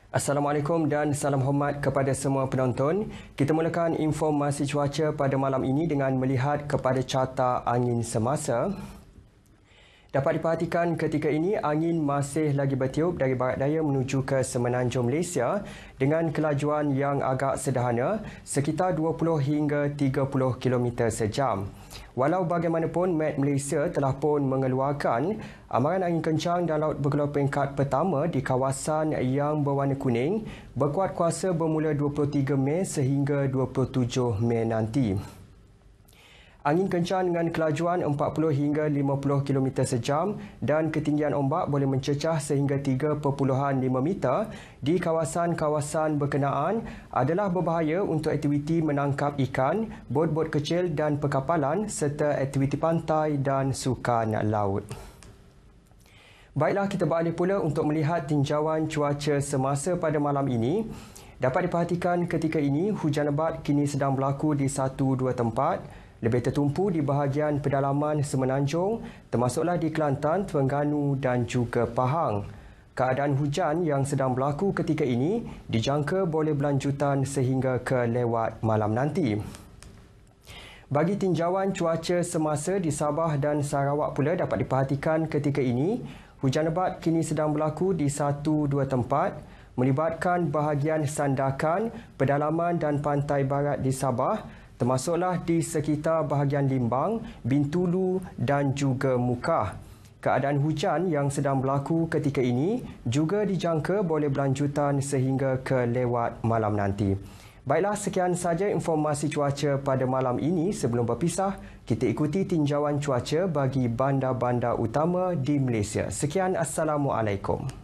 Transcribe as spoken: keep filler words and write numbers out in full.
Assalamualaikum dan salam hormat kepada semua penonton. Kita mulakan informasi cuaca pada malam ini dengan melihat kepada carta angin semasa. Dapat diperhatikan ketika ini angin masih lagi bertiup dari barat daya menuju ke semenanjung Malaysia dengan kelajuan yang agak sederhana sekitar dua puluh hingga tiga puluh kilometer sejam. Walau bagaimanapun, Met Malaysia telah pun mengeluarkan amaran angin kencang dan laut bergelombang peringkat pertama di kawasan yang berwarna kuning berkuat kuasa bermula dua puluh tiga Mei sehingga dua puluh tujuh Mei nanti. Angin kencang dengan kelajuan empat puluh hingga lima puluh kilometer sejam dan ketinggian ombak boleh mencecah sehingga tiga perpuluhan lima meter di kawasan-kawasan berkenaan adalah berbahaya untuk aktiviti menangkap ikan, bot-bot kecil dan perkapalan serta aktiviti pantai dan sukan laut. Baiklah, kita beralih pula untuk melihat tinjauan cuaca semasa pada malam ini. Dapat diperhatikan ketika ini hujan lebat kini sedang berlaku di satu dua tempat. Lebih tertumpu di bahagian pedalaman semenanjung, termasuklah di Kelantan, Terengganu dan juga Pahang. Keadaan hujan yang sedang berlaku ketika ini dijangka boleh berlanjutan sehingga ke lewat malam nanti. Bagi tinjauan cuaca semasa di Sabah dan Sarawak pula dapat diperhatikan ketika ini, hujan lebat kini sedang berlaku di satu dua tempat, melibatkan bahagian Sandakan, pedalaman dan pantai barat di Sabah, termasuklah di sekitar bahagian Limbang, Bintulu dan juga Mukah. Keadaan hujan yang sedang berlaku ketika ini juga dijangka boleh berlanjutan sehingga ke lewat malam nanti. Baiklah, sekian saja informasi cuaca pada malam ini. Sebelum berpisah, kita ikuti tinjauan cuaca bagi bandar-bandar utama di Malaysia. Sekian, Assalamualaikum.